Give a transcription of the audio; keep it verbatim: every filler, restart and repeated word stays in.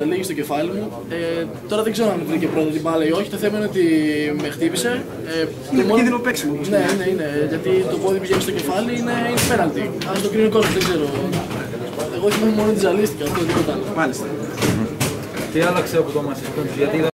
Λίγη στο κεφάλι μου. Ε, τώρα δεν ξέρω αν βρήκε πρώτα την μπάλα ή όχι. Το θέμα είναι ότι με χτύπησε. Ε, είναι επικίνδυνο παίξιμο. Ναι, ναι, είναι. Γιατί το πόδι πηγαίνει στο κεφάλι είναι, είναι πέναλτι. Αν το κρίνει ο κόσμος, δεν ξέρω. Εγώ θυμάμαι μόνο ότι ζαλίστηκα. Αυτό τίποτα άλλο. Μάλιστα. Τι άλλαξε από το μάτι, γιατί